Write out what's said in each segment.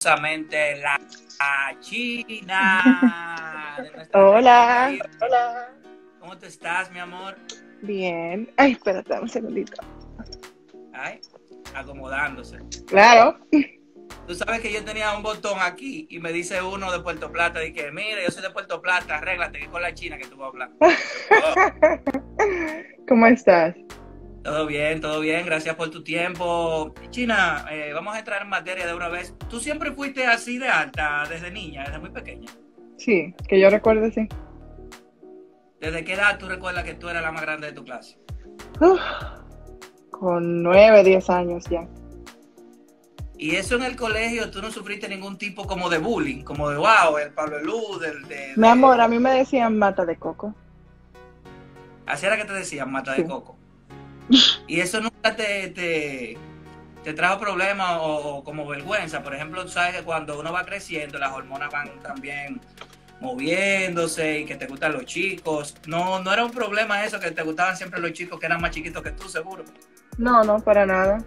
orgullosamente la China de nuestra Hola, región. hola. ¿Cómo tú estás, mi amor? Bien. Ay, espérate un segundito. Ay, acomodándose. Claro. Tú sabes que yo tenía un botón aquí y me dice uno de Puerto Plata y que, mire, yo soy de Puerto Plata, arréglate que con la China que tú vas a hablar. Oh, ¿Cómo estás? todo bien, gracias por tu tiempo. China, vamos a entrar en materia de una vez. ¿Tú siempre fuiste así de alta desde niña, desde muy pequeña? Sí, que yo recuerde, sí. ¿Desde qué edad tú recuerdas que tú eras la más grande de tu clase? Uf, con 9, 10 años ya. Y eso en el colegio, tú no sufriste ningún tipo como de bullying, como de wow, el Pablo Luz, Mi amor, a mí me decían mata de coco. así era que te decían, mata de Sí. coco. Y eso nunca te trajo problemas o como vergüenza. Por ejemplo, tú sabes que cuando uno va creciendo, las hormonas van también moviéndose y que te gustan los chicos. No era un problema eso, que te gustaban siempre los chicos que eran más chiquitos que tú, seguro. No, no, para nada.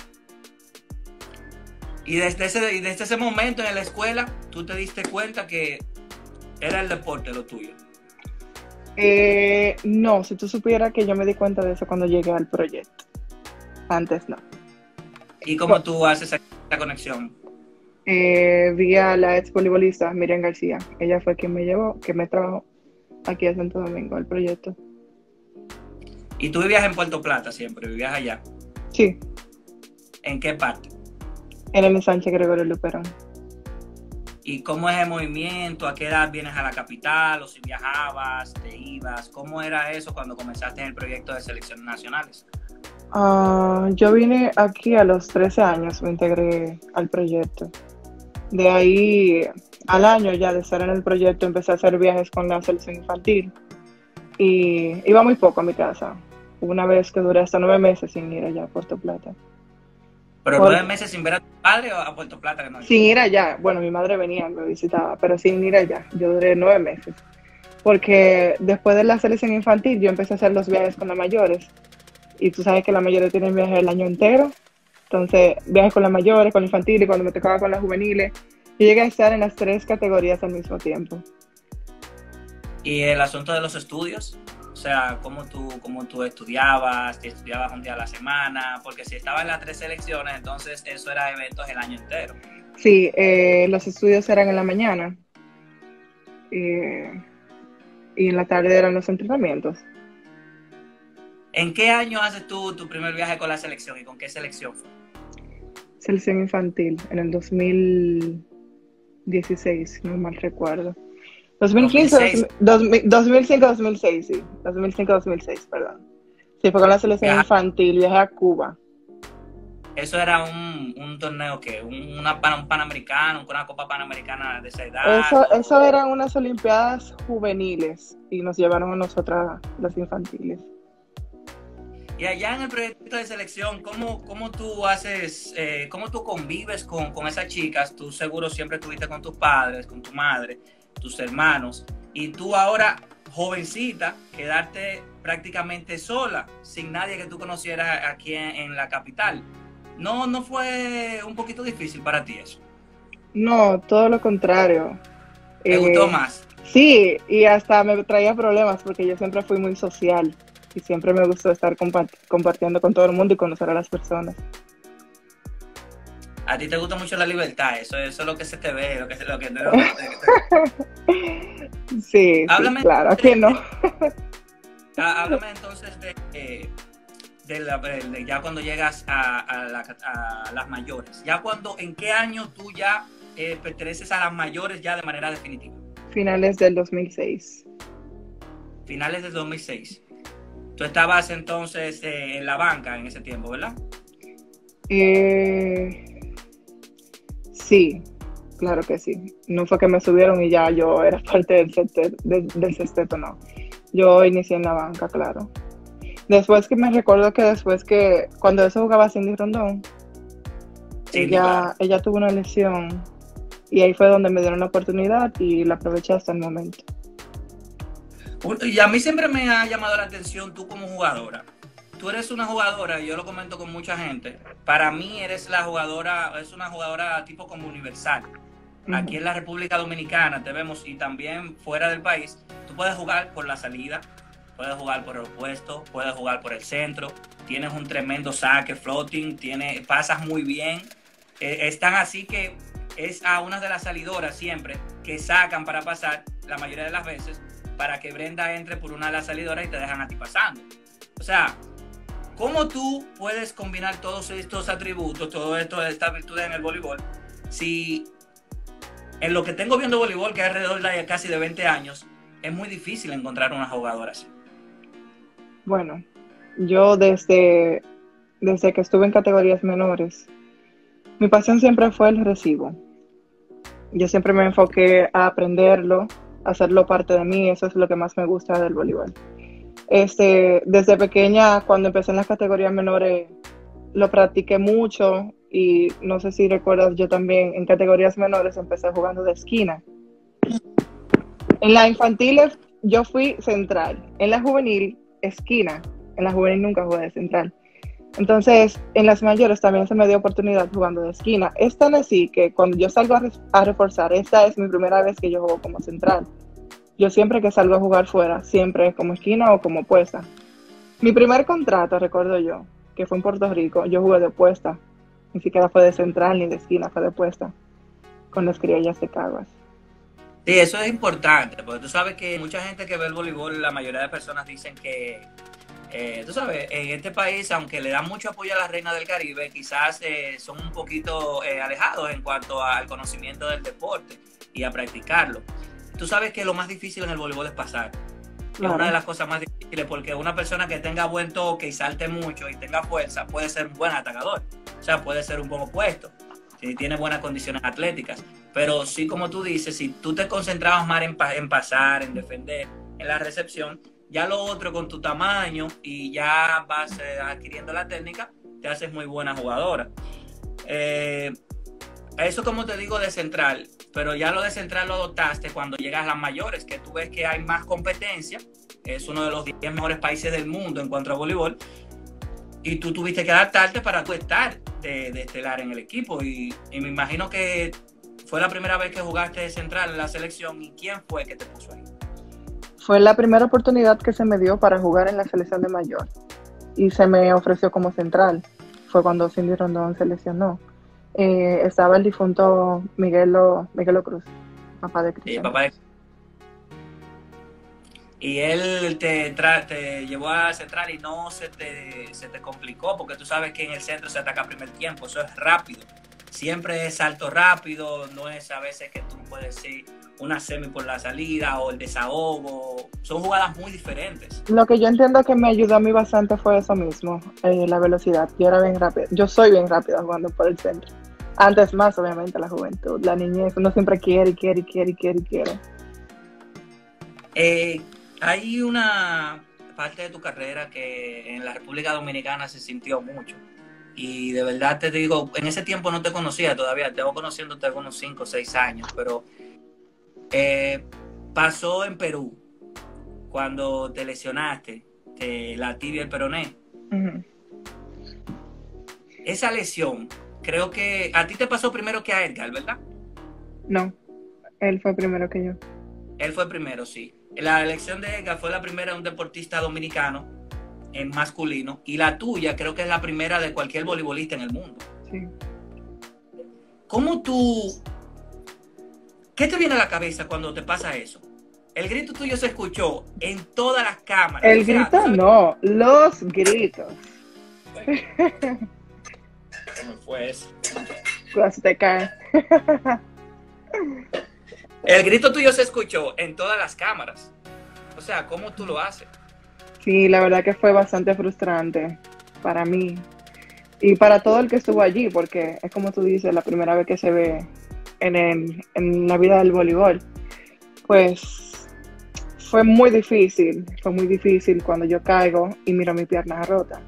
Y desde ese momento en la escuela, tú te diste cuenta que era el deporte lo tuyo. No, si tú supieras que yo me di cuenta de eso cuando llegué al proyecto. Antes no. ¿Y cómo Bu- tú haces esa conexión? Vi a la ex voleibolista Miriam García. Ella fue quien me llevó, que me trajo aquí a Santo Domingo al proyecto. Y tú vivías en Puerto Plata siempre, vivías allá. Sí, ¿En qué parte? en el Sánchez Gregorio Luperón. ¿Y cómo es el movimiento? ¿A qué edad vienes a la capital? ¿O si viajabas, te ibas? ¿Cómo era eso cuando comenzaste en el proyecto de selecciones nacionales? Yo vine aquí a los 13 años, me integré al proyecto. De ahí al año ya de estar en el proyecto empecé a hacer viajes con la selección infantil y iba muy poco a mi casa. Hubo una vez que duré hasta 9 meses sin ir allá a Puerto Plata. ¿Pero Por, 9 meses sin ver a tu padre o a Puerto Plata que no sin ibas? ir allá, bueno, mi madre venía, me visitaba, pero sin ir allá. Yo duré 9 meses. Porque después de la selección infantil yo empecé a hacer los viajes con las mayores. Y tú sabes que las mayores tienen viajes el año entero. Entonces, viajes con las mayores, con la infantil y cuando me tocaba con las juveniles. Yo llegué a estar en las tres categorías al mismo tiempo. ¿Y el asunto de los estudios? O sea, ¿cómo tú estudiabas? ¿Te estudiabas un día a la semana? Porque si estabas en las 3 selecciones, entonces eso era eventos el año entero. Sí, los estudios eran en la mañana eh, y en la tarde eran los entrenamientos. ¿En qué año haces tú tu primer viaje con la selección y con qué selección fue? Selección infantil en el 2016, no mal recuerdo. 2015, 2006. 2005, 2006, sí. 2005, 2006, perdón. Sí, fue con la selección Viajar. infantil, viajé a Cuba. Eso era un torneo que, un panamericano, una copa panamericana de esa edad. Eso eran unas olimpiadas juveniles y nos llevaron a nosotras las infantiles. Y allá en el proyecto de selección, ¿cómo tú haces, cómo tú convives con esas chicas? Tú seguro siempre estuviste con tus padres, con tu madre, tus hermanos, y tú ahora, jovencita, quedarte prácticamente sola, sin nadie que tú conocieras aquí en la capital. ¿No fue un poquito difícil para ti eso? No, todo lo contrario. ¿Te gustó Eh, más? sí, y hasta me traía problemas porque yo siempre fui muy social y siempre me gustó estar compartiendo con todo el mundo y conocer a las personas. A ti te gusta mucho la libertad, eso es lo que se te ve, Sí, sí, Háblame claro, ¿a quién no? de, háblame entonces de ya cuando llegas a las mayores. ¿En qué año tú ya perteneces a las mayores ya de manera definitiva? Finales del 2006. Finales del 2006. Tú estabas entonces en la banca en ese tiempo, ¿verdad? Sí, claro que sí. No fue que me subieron y ya yo era parte del sexteto, no. Yo inicié en la banca, claro. Después que me recuerdo que después que, cuando eso jugaba Cindy Rondón, Sí, claro. ella tuvo una lesión y ahí fue donde me dieron la oportunidad y la aproveché hasta el momento. Y a mí siempre me ha llamado la atención tú como jugadora. tú eres una jugadora, yo lo comento con mucha gente, para mí eres la jugadora, es una jugadora tipo como universal. Aquí en la República Dominicana te vemos y también fuera del país, tú puedes jugar por la salida, puedes jugar por el opuesto, puedes jugar por el centro, tienes un tremendo saque, floating, pasas muy bien. Están así que es a una de las salidoras siempre que sacan para pasar la mayoría de las veces para que Brenda entre por una de las salidoras y te dejan a ti pasando. O sea, ¿cómo tú puedes combinar todos estos atributos, todas estas virtudes en el voleibol si en lo que tengo viendo voleibol, que es alrededor de casi de 20 años, es muy difícil encontrar una jugadora así? Bueno, yo desde que estuve en categorías menores, mi pasión siempre fue el recibo. Yo siempre me enfoqué a aprenderlo, a hacerlo parte de mí, eso es lo que más me gusta del voleibol. Desde pequeña, cuando empecé en las categorías menores, lo practiqué mucho y no sé si recuerdas, yo también en categorías menores empecé jugando de esquina. En las infantiles yo fui central, en la juvenil esquina, en la juvenil nunca jugué de central. Entonces, en las mayores también se me dio oportunidad jugando de esquina. Es tan así que cuando yo salgo a reforzar, esta es mi primera vez que yo juego como central. Yo siempre que salgo a jugar fuera, siempre como esquina o como opuesta. Mi primer contrato, recuerdo yo, que fue en Puerto Rico, yo jugué de opuesta. Ni siquiera fue de central ni de esquina, fue de opuesta, con las Criollas de Caguas. Sí, eso es importante, porque tú sabes que mucha gente que ve el voleibol, la mayoría de personas dicen que, tú sabes, en este país, aunque le dan mucho apoyo a la Reina del Caribe, quizás son un poquito alejados en cuanto al conocimiento del deporte y a practicarlo. Tú sabes que lo más difícil en el voleibol es pasar. Claro. Es una de las cosas más difíciles, porque una persona que tenga buen toque y salte mucho y tenga fuerza puede ser un buen atacador, o sea, puede ser un buen opuesto si tiene buenas condiciones atléticas. Pero sí, como tú dices, si tú te concentrabas más en pasar, en defender, en la recepción, ya lo otro con tu tamaño y ya vas adquiriendo la técnica, te haces muy buena jugadora. Eso, como te digo, de central, pero ya lo de central lo adoptaste cuando llegas a las mayores, que tú ves que hay más competencia, es uno de los 10 mejores países del mundo en cuanto a voleibol, y tú tuviste que adaptarte para tú estar de estelar en el equipo, y me imagino que fue la primera vez que jugaste de central en la selección. ¿Y quién fue que te puso ahí? Fue la primera oportunidad que se me dio para jugar en la selección de mayor y se me ofreció como central. Fue cuando Cindy Rondón se lesionó. Estaba el difunto Miguelo Cruz, papá de Cristian. Y él te llevó a central y no se te complicó, porque tú sabes que en el centro se ataca a primer tiempo, eso es rápido. Siempre es salto rápido, no es a veces que tú puedes decir una semi por la salida o el desahogo. Son jugadas muy diferentes. Lo que yo entiendo que me ayudó a mí bastante fue eso mismo, la velocidad. Yo era bien rápida. Yo soy bien rápida jugando por el centro. Antes más, obviamente, la juventud, la niñez. Uno siempre quiere. Hay una parte de tu carrera que en la República Dominicana se sintió mucho. Y de verdad te digo, en ese tiempo no te conocía todavía, te voy conociéndote algunos 5 o 6 años, pero pasó en Perú, cuando te lesionaste, la tibia y el peroné. Uh-huh. Esa lesión, creo que a ti te pasó primero que a Edgar, ¿verdad? No, él fue primero que yo. Él fue primero, sí. La elección de Edgar fue la primera de un deportista dominicano en masculino, y la tuya creo que es la primera de cualquier voleibolista en el mundo. Sí. ¿Cómo tú... ¿Qué te viene a la cabeza cuando te pasa eso? El grito tuyo se escuchó en todas las cámaras. El grito no, los gritos. ¿Cómo fue eso? Pues te cae. El grito tuyo se escuchó en todas las cámaras. O sea, ¿cómo tú lo haces? Sí, la verdad que fue bastante frustrante para mí y para todo el que estuvo allí, porque es como tú dices, la primera vez que se ve en la vida del voleibol. Pues fue muy difícil cuando yo caigo y miro mi pierna rota.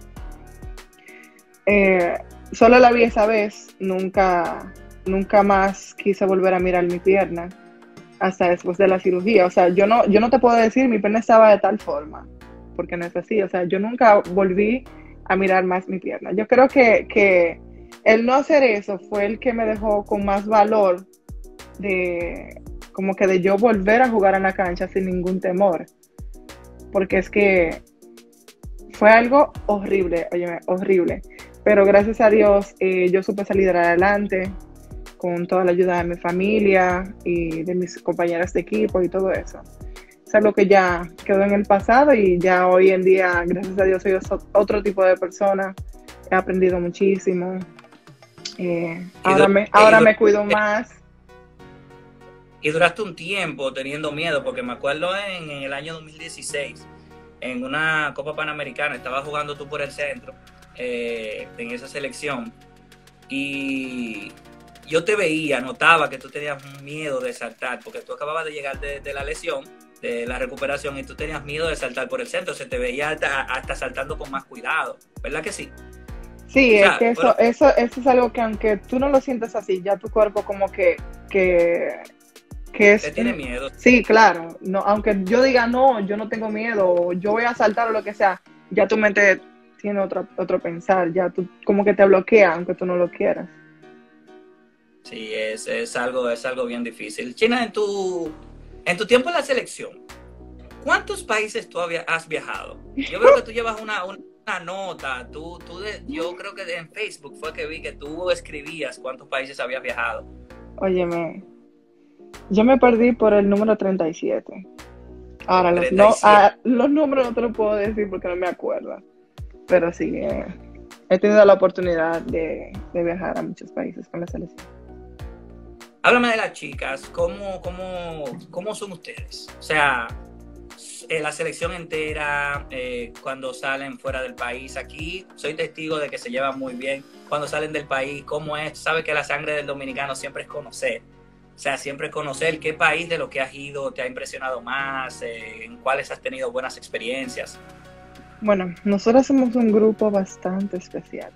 Solo la vi esa vez, nunca más quise volver a mirar mi pierna hasta después de la cirugía. O sea, yo no te puedo decir mi pierna estaba de tal forma, porque no es así. O sea, yo nunca volví a mirar más mi pierna. Yo creo que el no hacer eso fue el que me dejó con más valor de como que de yo volver a jugar en la cancha sin ningún temor. Porque es que fue algo horrible, óyeme, horrible. Pero gracias a Dios yo supe salir adelante con toda la ayuda de mi familia y de mis compañeras de equipo y todo eso. Es algo que ya quedó en el pasado y ya hoy en día, gracias a Dios, soy otro tipo de persona. He aprendido muchísimo. Ahora me cuido más. Y duraste un tiempo teniendo miedo, porque me acuerdo en el año 2016, en una Copa Panamericana, estabas jugando tú por el centro, en esa selección, y yo te veía, notaba que tú tenías miedo de saltar, porque tú acababas de llegar de la lesión, de la recuperación, y tú tenías miedo de saltar por el centro, se te veía hasta saltando con más cuidado, ¿verdad que sí? Sí, O sea, es que eso es algo que aunque tú no lo sientes así, ya tu cuerpo como que es... te tiene miedo. Sí, claro. No, aunque yo diga, no, yo no tengo miedo, o yo voy a saltar o lo que sea, ya tu mente tiene otro pensar, ya tú como que te bloquea, aunque tú no lo quieras. Sí, es algo bien difícil. China, en tu tiempo en la selección, ¿cuántos países tú has viajado? Yo veo que tú llevas una nota, yo creo que en Facebook fue que vi que tú escribías cuántos países habías viajado. Óyeme, yo me perdí por el número 37. Ahora, 37. Los números no te los puedo decir porque no me acuerdo. Pero sí, he tenido la oportunidad de viajar a muchos países con la selección. Háblame de las chicas, ¿cómo son ustedes? O sea, la selección entera, cuando salen fuera del país. Aquí soy testigo de que se llevan muy bien. Cuando salen del país, ¿cómo es? Sabes que la sangre del dominicano siempre es conocer. O sea, siempre conocer qué país de lo que has ido te ha impresionado más, en cuáles has tenido buenas experiencias. Bueno, nosotros somos un grupo bastante especial.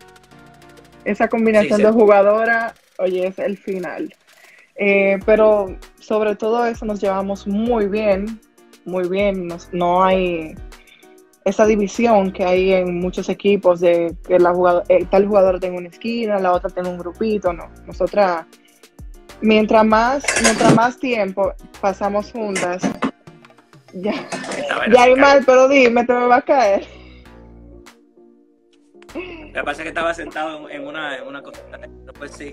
Esa combinación Sí, de jugadora, oye, es el final. Pero sobre todo eso nos llevamos muy bien, muy bien. No hay esa división que hay en muchos equipos de que tal jugador tiene una esquina, la otra tiene un grupito, no. Nosotras, mientras más tiempo pasamos juntas, ya hay mal, pero dime, te me va a caer. Lo que pasa es que estaba sentado en una cosa, pues sí.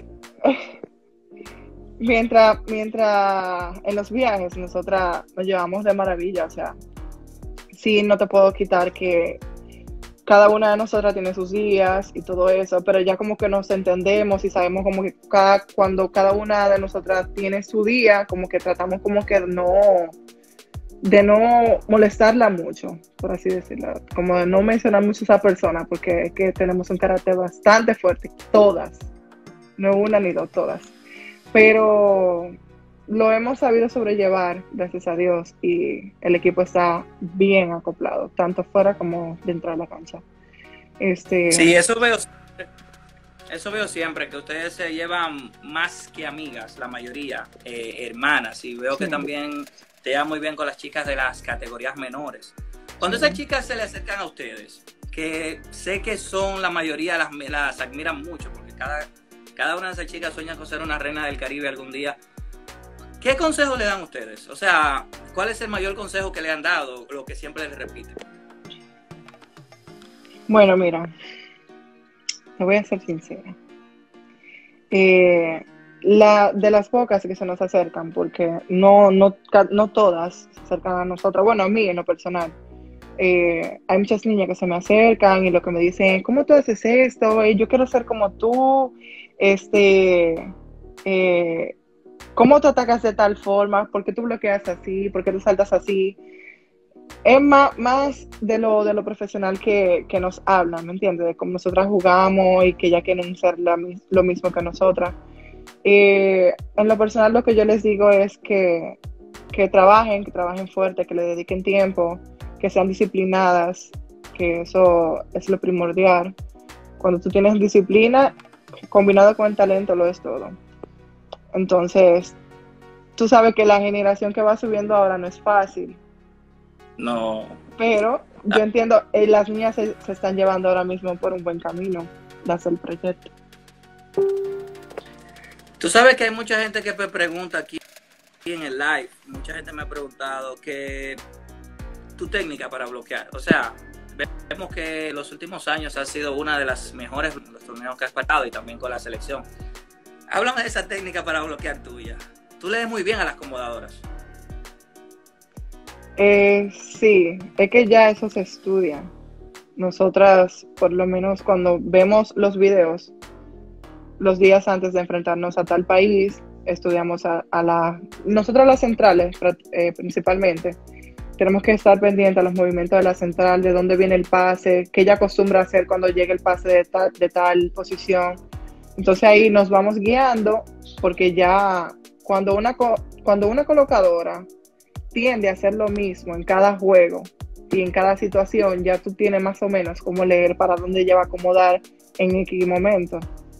Mientras en los viajes nosotras nos llevamos de maravilla, o sea, sí, no te puedo quitar que cada una de nosotras tiene sus días y todo eso, pero ya como que nos entendemos y sabemos como que cuando cada una de nosotras tiene su día, como que tratamos como que de no molestarla mucho, por así decirlo, como de no mencionar mucho a esa persona, porque es que tenemos un carácter bastante fuerte, todas, no una ni dos, todas. Pero lo hemos sabido sobrellevar, gracias a Dios, y el equipo está bien acoplado, tanto fuera como dentro de la cancha. Sí, eso veo siempre, que ustedes se llevan más que amigas, la mayoría, hermanas, y veo que Sí. también te llevan muy bien con las chicas de las categorías menores. Cuando esas chicas se le acercan a ustedes, que sé que son la mayoría, las admiran mucho, porque cada una de esas chicas sueña con ser una reina del Caribe algún día. ¿Qué consejo le dan ustedes? O sea, ¿cuál es el mayor consejo que le han dado, lo que siempre les repiten? Bueno, mira, te voy a ser sincera. De las pocas que se nos acercan, porque no todas se acercan a nosotros, bueno, a mí en lo personal. Hay muchas niñas que se me acercan y lo que me dicen, ¿cómo tú haces esto? Yo quiero ser como tú, ¿cómo tú atacas de tal forma? ¿Por qué tú bloqueas así? ¿Por qué tú saltas así? Es más de lo profesional que nos hablan, ¿me entiendes? De cómo nosotras jugamos y que ya quieren ser lo mismo que nosotras. En lo personal lo que yo les digo es que trabajen fuerte, que le dediquen tiempo, que sean disciplinadas, que eso es lo primordial. Cuando tú tienes disciplina, combinado con el talento, lo es todo. Entonces, tú sabes que la generación que va subiendo ahora no es fácil. No. Pero yo entiendo, las niñas se están llevando ahora mismo por un buen camino de hacer el proyecto. Tú sabes que hay mucha gente que me pregunta aquí en el live, mucha gente me ha preguntado que tu técnica para bloquear, o sea, vemos que los últimos años ha sido una de las mejores en los torneos que has pasado y también con la selección. Háblame de esa técnica para bloquear tuya. Tú lees muy bien a las acomodadoras. Sí, es que ya eso se estudia. Nosotras, por lo menos cuando vemos los videos, los días antes de enfrentarnos a tal país, estudiamos nosotros las centrales principalmente. Tenemos que estar pendientes a los movimientos de la central, de dónde viene el pase, qué ella acostumbra hacer cuando llega el pase de tal posición. Entonces ahí nos vamos guiando, porque ya cuando una colocadora tiende a hacer lo mismo en cada juego y en cada situación, ya tú tienes más o menos cómo leer para dónde ella va a acomodar en X momento.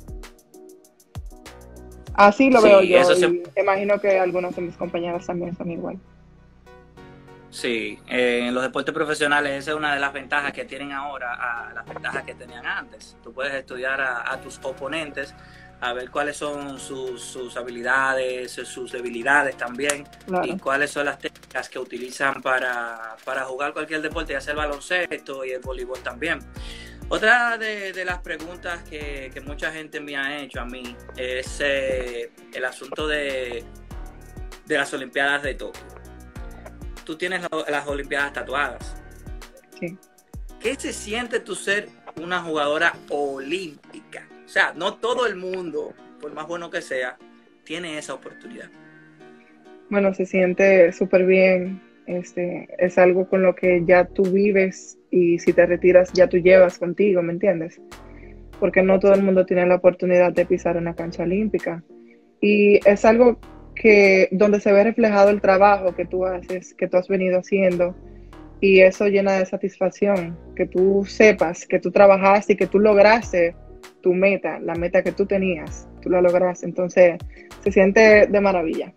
Así lo veo yo, y imagino que algunas de mis compañeras también son igual. Sí, en los deportes profesionales esa es una de las ventajas que tienen ahora a las ventajas que tenían antes. Tú puedes estudiar a tus oponentes, a ver cuáles son sus habilidades, sus debilidades también, claro, y cuáles son las técnicas que utilizan para jugar cualquier deporte, ya sea el baloncesto y el voleibol también. Otra de las preguntas que mucha gente me ha hecho a mí es el asunto de las Olimpiadas de Tokio. Tú tienes las Olimpiadas tatuadas. Sí. ¿Qué se siente tú ser una jugadora olímpica? O sea, no todo el mundo, por más bueno que sea, tiene esa oportunidad. Bueno, se siente súper bien. Es algo con lo que ya tú vives, y si te retiras ya tú llevas contigo, ¿me entiendes? Porque no todo el mundo tiene la oportunidad de pisar una cancha olímpica. Y es algo donde se ve reflejado el trabajo que tú haces, que tú has venido haciendo, y eso llena de satisfacción, que tú sepas que tú trabajaste y que tú lograste tu meta, la meta que tú tenías, tú la lograste. Entonces se siente de maravilla.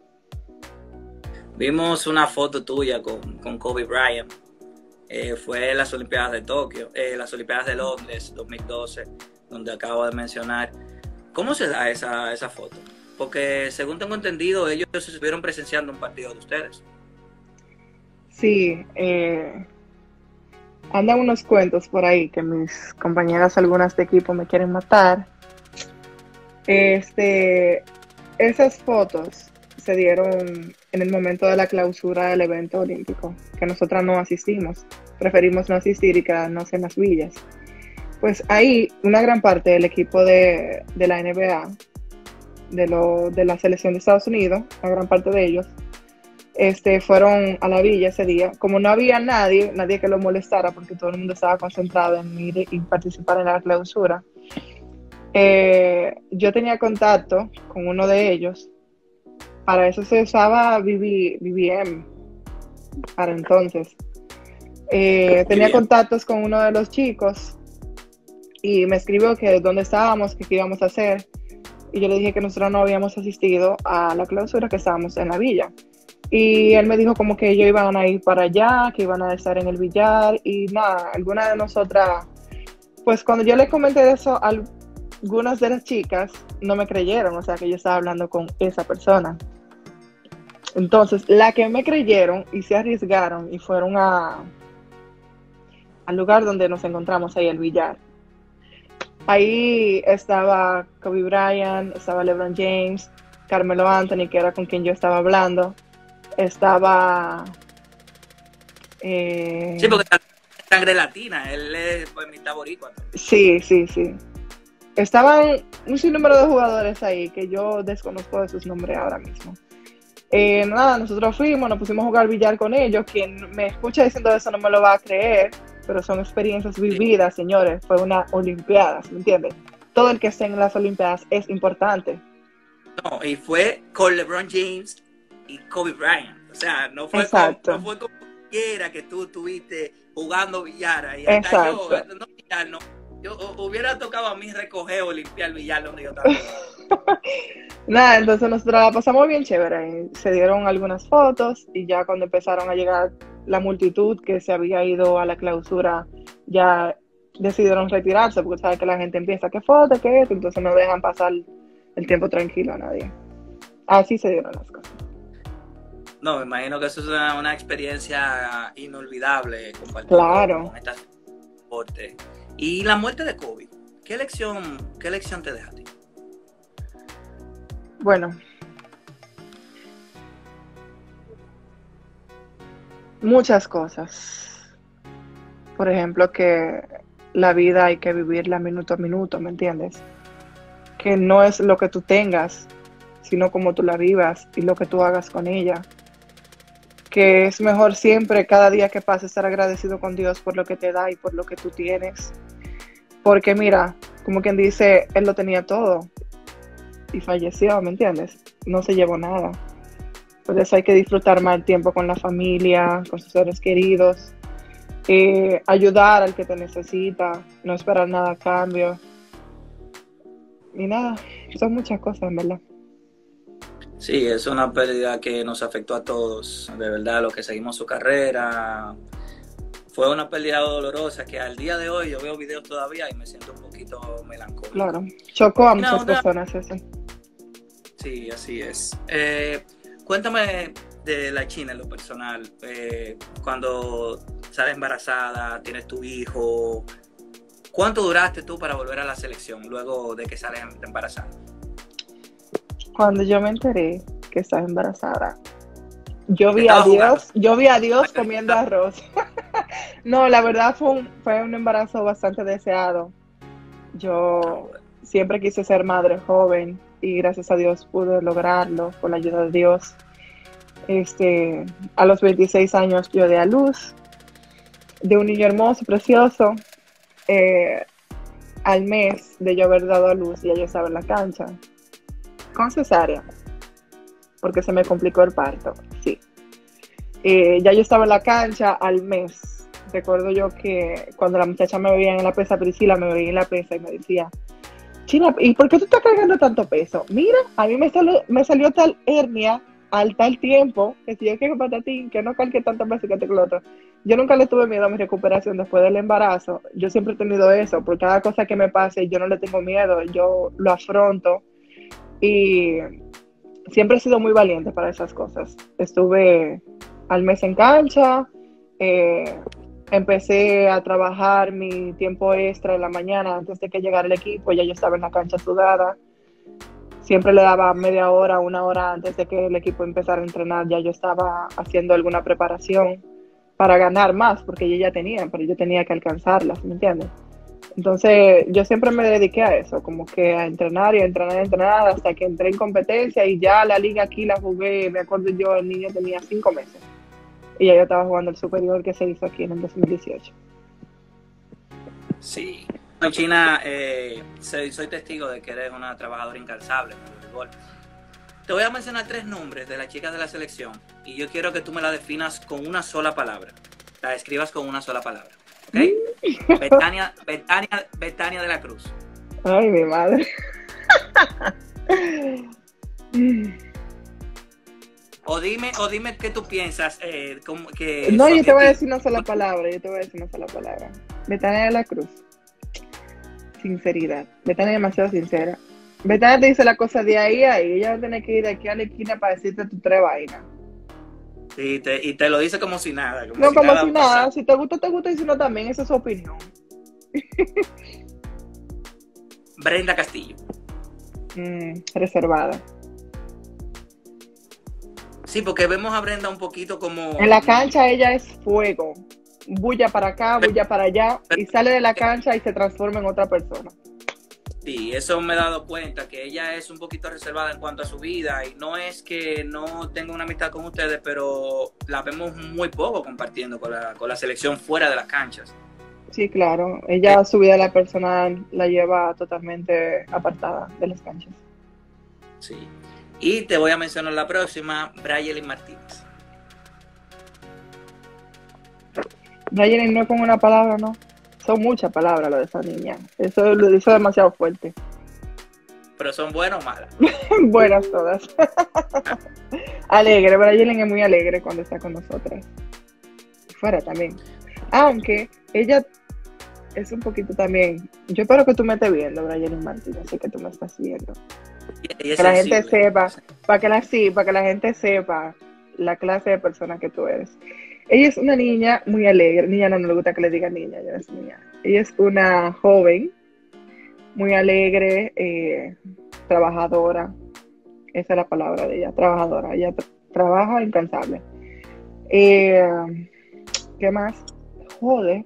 Vimos una foto tuya con Kobe Bryant. Fue en las Olimpiadas de Tokio, las Olimpiadas de Londres 2012, donde acabo de mencionar. ¿Cómo se da esa foto? Porque según tengo entendido, ellos estuvieron presenciando un partido de ustedes. Sí, andan unos cuentos por ahí que mis compañeras, algunas de equipo, me quieren matar. Esas fotos se dieron en el momento de la clausura del evento olímpico, que nosotras no asistimos, preferimos no asistir y quedarnos en las villas. Pues ahí una gran parte del equipo de la NBA, de la selección de Estados Unidos, una gran parte de ellos, fueron a la villa ese día. Como no había nadie que lo molestara, porque todo el mundo estaba concentrado en ir y participar en la clausura, yo tenía contacto con uno de ellos. Para eso se usaba BBM, para entonces. Tenía contactos con uno de los chicos y me escribió que dónde estábamos, que qué íbamos a hacer. Y yo le dije que nosotros no habíamos asistido a la clausura, que estábamos en la villa. Y él me dijo como que ellos iban a ir para allá, que iban a estar en el billar. Y nada, alguna de nosotras, pues cuando yo le comenté de eso, algunas de las chicas no me creyeron, o sea que yo estaba hablando con esa persona. Entonces, la que me creyeron y se arriesgaron y fueron al lugar donde nos encontramos, ahí el billar. Ahí estaba Kobe Bryant, estaba LeBron James, Carmelo Anthony, que era con quien yo estaba hablando. Estaba... Sí, porque es sangre latina, él es pues, mitad boricua. Sí. Estaban un sinnúmero de jugadores ahí que yo desconozco de sus nombres ahora mismo. Nada, nosotros fuimos, nos pusimos a jugar billar con ellos. Quien me escucha diciendo eso no me lo va a creer, pero son experiencias vividas, señores. Fue una olimpiada, ¿me entiendes? Todo el que esté en las olimpiadas es importante. No, y fue con LeBron James y Kobe Bryant. O sea, no fue como quiera que tú estuviste jugando billar ahí. Exacto. Yo hubiera tocado a mí recoger o limpiar el billar donde yo estaba. Nada, entonces nosotros la pasamos bien chévere. Se dieron algunas fotos y ya cuando empezaron a llegar la multitud que se había ido a la clausura, ya decidieron retirarse porque sabes que la gente empieza, ¿qué foto, qué es? Entonces no dejan pasar el tiempo tranquilo a nadie. Así se dieron las cosas. No, me imagino que eso es una experiencia inolvidable compartir Claro. con este deporte. Y la muerte de Kobe, qué lección te deja a ti? Bueno, muchas cosas. Por ejemplo, que la vida hay que vivirla minuto a minuto, ¿me entiendes? Que no es lo que tú tengas, sino como tú la vivas y lo que tú hagas con ella. Que es mejor siempre, cada día que pase, estar agradecido con Dios por lo que te da y por lo que tú tienes. Porque mira, como quien dice, él lo tenía todo y falleció, ¿me entiendes? No se llevó nada. Por eso hay que disfrutar más el tiempo con la familia, con sus seres queridos, ayudar al que te necesita, no esperar nada a cambio. Y nada, son muchas cosas, en verdad. Sí, es una pérdida que nos afectó a todos, de verdad, los que seguimos su carrera. Fue una pérdida dolorosa que al día de hoy yo veo videos todavía y me siento un poquito melancólico. Claro, chocó a Y muchas nada, personas eso. sí, así es. Cuéntame de la China en lo personal. Cuando sales embarazada, tienes tu hijo, ¿cuánto duraste tú para volver a la selección luego de que sales embarazada? Cuando yo me enteré que estaba embarazada, yo vi a Estaba jugando. Dios comiendo arroz. No, la verdad fue un embarazo bastante deseado. Yo siempre quise ser madre joven y gracias a Dios pude lograrlo con la ayuda de Dios. A los 26 años yo di a luz de un niño hermoso, precioso. Al mes de yo haber dado a luz, ya yo estaba en la cancha con cesárea, porque se me complicó el parto, sí. Ya yo estaba en la cancha al mes. Recuerdo yo que cuando la muchacha me veía en la pesa, Priscila me veía en la pesa y me decía, China, ¿y por qué tú estás cargando tanto peso? Mira, a mí me salió tal hernia al tal tiempo, que si yo quiero patatín, que no cargue tanto peso que te lo otro. Yo nunca le tuve miedo a mi recuperación después del embarazo. Yo siempre he tenido eso, por cada cosa que me pase, yo no le tengo miedo, yo lo afronto. Y siempre he sido muy valiente para esas cosas. Estuve al mes en cancha, empecé a trabajar mi tiempo extra en la mañana antes de que llegara el equipo, ya yo estaba en la cancha sudada. Siempre le daba media hora, una hora antes de que el equipo empezara a entrenar, ya yo estaba haciendo alguna preparación para ganar más, porque yo ya tenía, pero yo tenía que alcanzarlas, ¿me entiendes? Entonces, yo siempre me dediqué a eso, como que a entrenar y a entrenar y a entrenar hasta que entré en competencia y ya la liga aquí la jugué, me acuerdo yo, el niño tenía 5 meses y ya yo estaba jugando el superior que se hizo aquí en el 2018. Sí. En China, soy testigo de que eres una trabajadora incansable en el voleibol. Te voy a mencionar 3 nombres de las chicas de la selección y yo quiero que tú me la definas con una sola palabra. La describas con una sola palabra. ¿Ok? Betania de la Cruz. Ay, mi madre. O dime qué tú piensas. No, yo te voy a decir una sola palabra. Betania de la Cruz. Sinceridad. Betania es demasiado sincera. Betania te dice la cosa de ahí a ahí. Ella va a tener que ir de aquí a la esquina para decirte tus 3 vainas. Sí, y te lo dice como si nada. No, como si nada. Si te gusta, te gusta. Y si no, también. Esa es su opinión. Brenda Castillo. Reservada. Sí, porque vemos a Brenda un poquito como... En la cancha ella es fuego. Bulla para acá, bulla para allá. Y sale de la cancha y se transforma en otra persona. Sí, eso me he dado cuenta, que ella es un poquito reservada en cuanto a su vida y no es que no tenga una amistad con ustedes, pero la vemos muy poco compartiendo con la selección fuera de las canchas. Sí, claro. Ella su vida la personal la lleva totalmente apartada de las canchas. Sí. Y te voy a mencionar la próxima, Brayelin Martínez. Brayelin no es como una palabra, ¿no? Son muchas palabras lo de esa niña. Eso es demasiado fuerte. pero son buenas o malas. Buenas todas. Alegre, Brayelin es muy alegre cuando está con nosotras. Fuera también. Aunque ella es un poquito también. Yo espero que tú me estés viendo, Brayelin Martínez, sé que tú me estás viendo. Y es Que la gente sensible. sepa, para que la gente sepa la clase de persona que tú eres. Ella es una niña muy alegre. Niña no le gusta que le digan niña, ella es niña. Ella es una joven muy alegre, trabajadora. Esa es la palabra de ella, trabajadora. Ella trabaja incansable. ¿Qué más? Jode.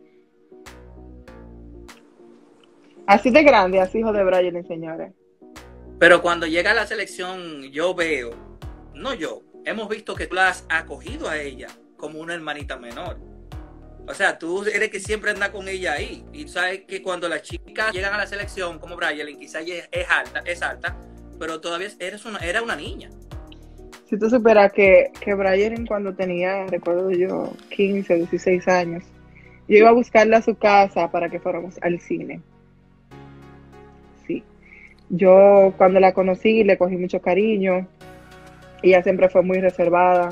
Así de grande, así hijo de Brian, señores. Pero cuando llega a la selección, yo veo, no yo, hemos visto que tú la has acogido a ella como una hermanita menor. O sea, tú eres que siempre anda con ella ahí. Y sabes que cuando las chicas llegan a la selección, como Brian, quizás es alta, pero todavía era una niña. Si tú supieras que Brian cuando tenía, recuerdo yo, 15 o 16 años, yo iba a buscarla a su casa para que fuéramos al cine. Sí. Yo cuando la conocí le cogí mucho cariño. Ella siempre fue muy reservada.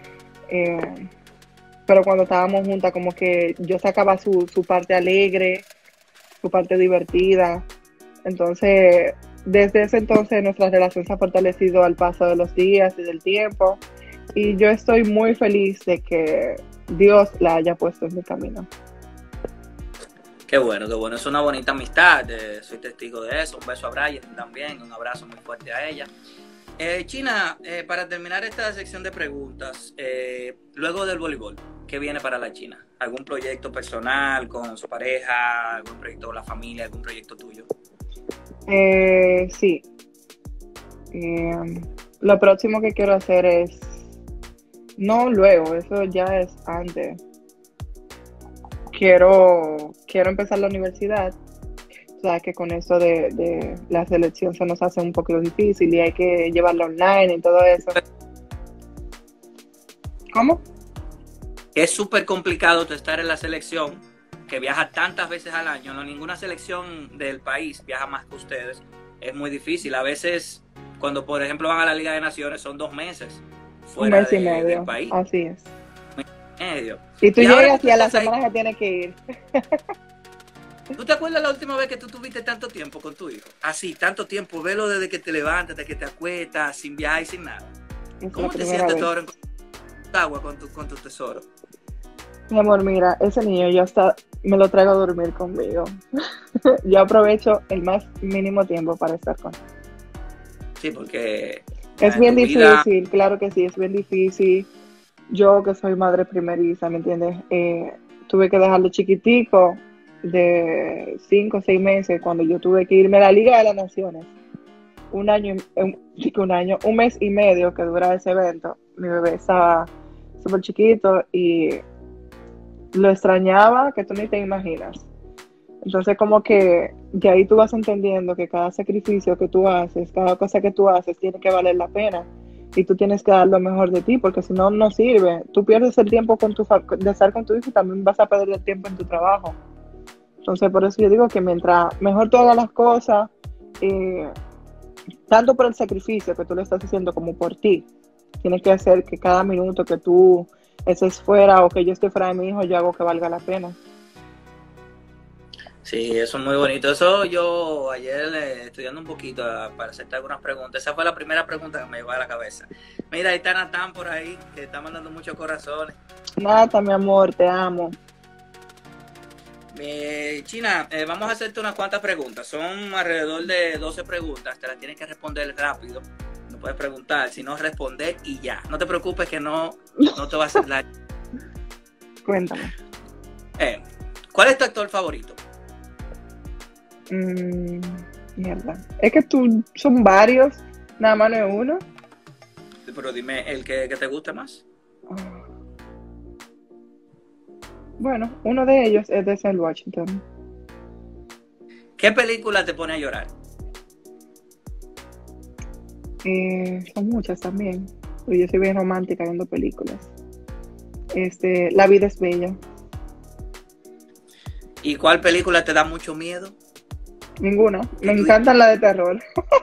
Pero cuando estábamos juntas, como que yo sacaba su parte alegre, su parte divertida. Entonces, desde ese entonces nuestra relación se ha fortalecido al paso de los días y del tiempo. Y yo estoy muy feliz de que Dios la haya puesto en mi camino. Qué bueno, qué bueno. Es una bonita amistad. Soy testigo de eso. Un beso a Brian también. Un abrazo muy fuerte a ella. China, para terminar esta sección de preguntas, luego del voleibol, ¿qué viene para la China? ¿Algún proyecto personal con su pareja? ¿Algún proyecto con la familia? ¿Algún proyecto tuyo? Sí. Lo próximo que quiero hacer es, no luego, eso ya es antes. Quiero empezar la universidad. O sea, que con eso de la selección se nos hace un poquito difícil y hay que llevarla online y todo eso. ¿Cómo? Es súper complicado tú estar en la selección, que viaja tantas veces al año. No, ninguna selección del país viaja más que ustedes. Es muy difícil. A veces, cuando por ejemplo van a la Liga de Naciones, son 2 meses fuera Un mes y medio. del país. Así es. Medio. Y tú ahora llegas que y a la estás ahí, semana que tienes que ir. ¿tú te acuerdas la última vez que tú tuviste tanto tiempo con tu hijo? Así, tanto tiempo, velo desde que te levantas, desde que te acuestas, sin viajar y sin nada. Es ¿Cómo la te primera sientes vez. tú ahora en agua con tu tesoro? Mi amor, mira, ese niño yo hasta me lo traigo a dormir conmigo. Yo aprovecho el más mínimo tiempo para estar con él. Sí, porque Es bien tu vida, difícil, claro que sí, es bien difícil. Yo que soy madre primeriza, ¿me entiendes? Tuve que dejarlo chiquitico de 5 o 6 meses cuando yo tuve que irme a la Liga de las Naciones. Un mes y medio que dura ese evento. Mi bebé estaba súper chiquito y lo extrañaba que tú ni te imaginas. Entonces como que de ahí tú vas entendiendo que cada sacrificio que tú haces, cada cosa que tú haces tiene que valer la pena y tú tienes que dar lo mejor de ti porque si no, no sirve. Tú pierdes el tiempo de estar con tu hijo y también vas a perder el tiempo en tu trabajo. Entonces por eso yo digo que mientras mejor tú hagas las cosas, tanto por el sacrificio que tú le estás haciendo como por ti, tienes que hacer que cada minuto que tú estés fuera o que yo esté fuera de mi hijo, yo hago que valga la pena. sí, eso es muy bonito. Eso yo ayer estudiando un poquito para hacerte algunas preguntas. Esa fue la primera pregunta que me llegó a la cabeza. Mira, ahí está Natán por ahí, que está mandando muchos corazones. Nada, mi amor, te amo. China, vamos a hacerte unas cuantas preguntas. Son alrededor de 12 preguntas. Te las tienes que responder rápido. No puedes preguntar, sino responder y ya. No te preocupes que no te va a hacer daño. Cuéntame. ¿Cuál es tu actor favorito? Mierda. Es que son varios, nada más no es uno. Pero dime el que te guste más. Bueno, uno de ellos es Denzel Washington. ¿Qué película te pone a llorar? Son muchas también. Pero yo soy bien romántica viendo películas. La vida es bella. ¿Y cuál película te da mucho miedo? Ninguna. ¿Qué Me tú encantan las de terror.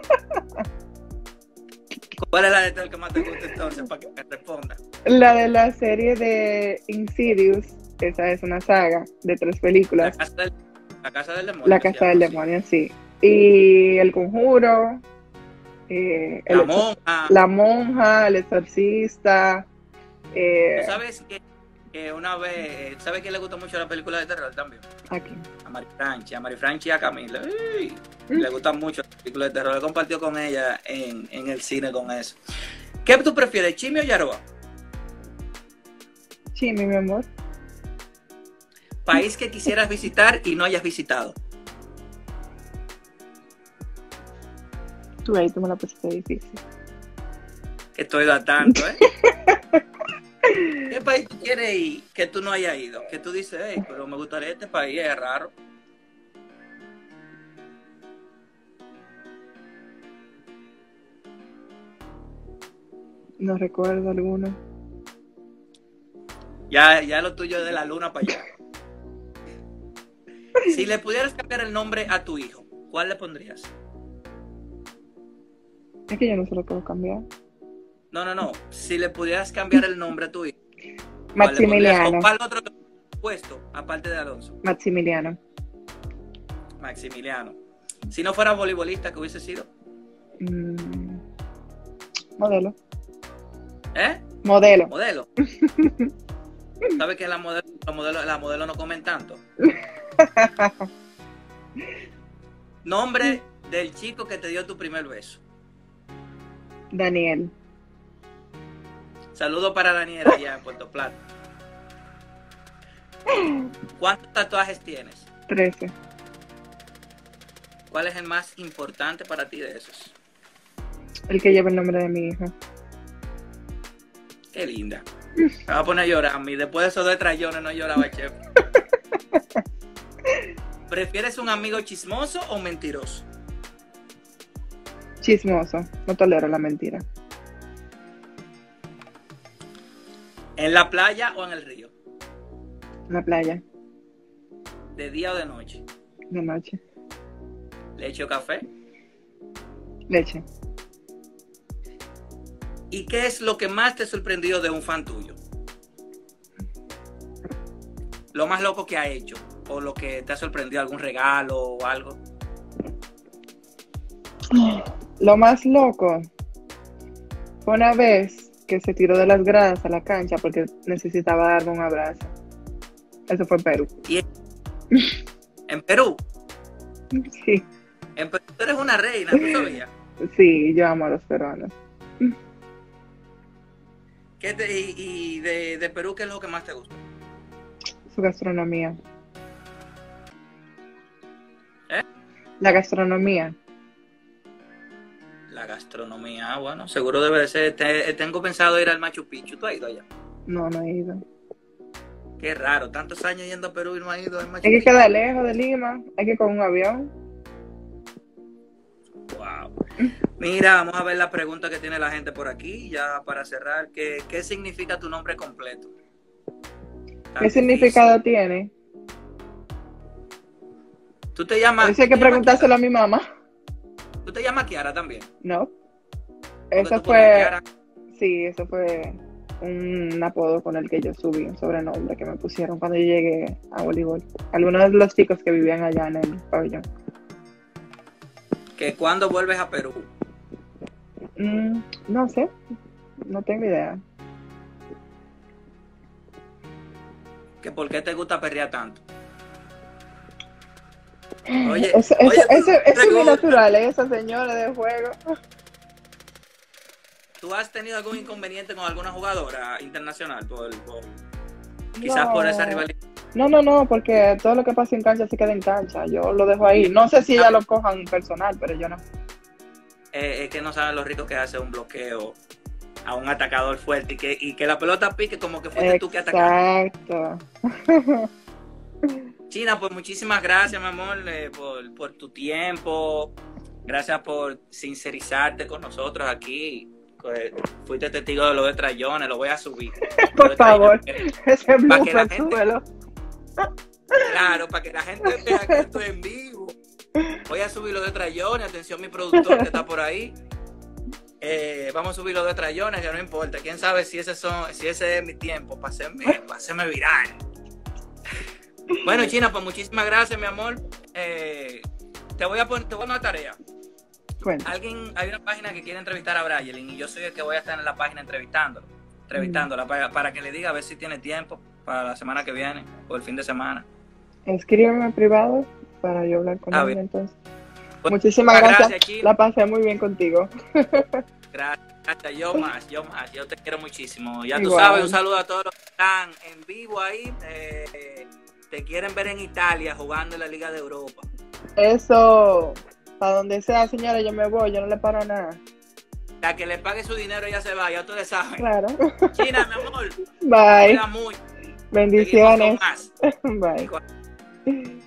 ¿Cuál es la de terror que más te gusta entonces para que me responda? La de la serie de Insidious, esa es una saga de 3 La películas. casa del, la casa del demonio. La Que se Casa del llama así. Demonio, sí. Y El Conjuro, La monja. La Monja, El Exorcista. Tú sabes que una vez, ¿sabes quién le gusta mucho la película de terror también? Aquí. A Mari Franchi y a Camila. Uy, le gustan mucho las películas de terror. He compartido con ella en el cine con eso. ¿Qué tú prefieres, Chimi o Yaroa? Chimi, mi amor. País que quisieras visitar y no hayas visitado. Tú ahí, tú me la pusiste difícil. Que estoy da tanto, ¿eh? ¿Qué país tú quieres ir que tú no hayas ido? Que tú dices, hey, pero me gustaría este país, es raro. No recuerdo alguno. Ya lo tuyo es de la luna para allá. Si le pudieras cambiar el nombre a tu hijo, ¿cuál le pondrías? Es que yo no se lo puedo cambiar. No. Si le pudieras cambiar el nombre a tu hijo, Maximiliano. ¿cuál otro puesto, aparte de Alonso? Maximiliano. Maximiliano. Si no fuera voleibolista, ¿qué hubiese sido? Modelo. ¿Eh? Modelo. Modelo. ¿Sabes que la modelo no comen tanto? Nombre del chico que te dio tu primer beso. Daniel. Saludos para Daniela allá en Puerto Plata. ¿Cuántos tatuajes tienes? 13. ¿Cuál es el más importante para ti de esos? El que lleva el nombre de mi hija. Qué linda. Me va a poner a llorar a mí. Después de esos 2 trayones no lloraba, chef. ¿Prefieres un amigo chismoso o mentiroso? Chismoso. No tolero la mentira. ¿En la playa o en el río? En la playa. ¿De día o de noche? De noche. ¿Leche o café? Leche. ¿Y qué es lo que más te sorprendió de un fan tuyo? Lo más loco que ha hecho, o lo que te ha sorprendido, algún regalo o algo. Lo más loco fue una vez que se tiró de las gradas a la cancha porque necesitaba darme un abrazo. Eso fue en Perú. ¿Y en Perú? Sí, En Perú tú eres una reina, ¿tú sabías? sí, yo amo a los peruanos. Y de Perú, ¿qué es lo que más te gusta? Su gastronomía. ¿Eh? La gastronomía. La gastronomía, bueno, seguro debe de ser. Tengo pensado ir al Machu Picchu. ¿Tú has ido allá? No, no he ido. Qué raro, tantos años yendo a Perú y no has ido al Machu Hay que Picchu. quedar lejos de Lima. Hay que ir con un avión. Wow. Mira, vamos a ver la pregunta que tiene la gente por aquí, ya para cerrar. ¿Qué significa tu nombre completo? Tan ¿Qué significado difícil. tiene? ¿Tú te llamas? Eso hay que preguntárselo a mi mamá. ¿Tú te llamas Kiara también? No. Porque Eso tú pones fue. Kiara. Sí, eso fue un apodo con el que yo subí, un sobrenombre que me pusieron cuando yo llegué a voleibol. Algunos de los chicos que vivían allá en el pabellón. ¿Que cuándo vuelves a Perú? No sé, no tengo idea. ¿Que por qué te gusta perrear tanto? Oye, Eso oye, es muy natural, esa señora de juego. ¿tú has tenido algún inconveniente con alguna jugadora internacional? Quizás por esa rivalidad. No, porque todo lo que pasa en cancha se queda en cancha. Yo lo dejo ahí. No sé si ya lo cojan personal, pero yo no. Es que no saben lo rico que hace un bloqueo a un atacador fuerte y que la pelota pique como que fuiste tú que atacaste. Exacto. China, pues muchísimas gracias, mi amor, por tu tiempo. Gracias por sincerizarte con nosotros aquí. Pues, fuiste testigo de lo de Trayones, lo voy a subir. Por favor, ese que la blooper, súbelo. Claro, para que la gente vea que estoy en vivo. Voy a subir lo de Trayones, atención mi productor que está por ahí. Vamos a subir lo de Trayones, que no importa. Quién sabe si ese es mi tiempo para hacerme viral. Bueno, China, pues muchísimas gracias, mi amor. Te voy a poner una tarea. Bueno. Hay una página que quiere entrevistar a Brayelin y yo soy el que voy a estar en la página entrevistándola para que le diga a ver si tiene tiempo para la semana que viene o el fin de semana. Escríbeme en privado para yo hablar con ella bien. entonces. Bueno, muchísimas gracias. China. La pasé muy bien contigo. Gracias, yo más. Yo te quiero muchísimo. Ya tú Igual. sabes, un saludo a todos los que están en vivo ahí. Te quieren ver en Italia jugando en la Liga de Europa. Eso, para donde sea, señora, yo me voy, yo no le paro nada. La que le pague su dinero ya se va, ya ustedes saben. Claro. China, mi amor. Bye. Cuida mucho. Bendiciones. Seguimos con más. Bye.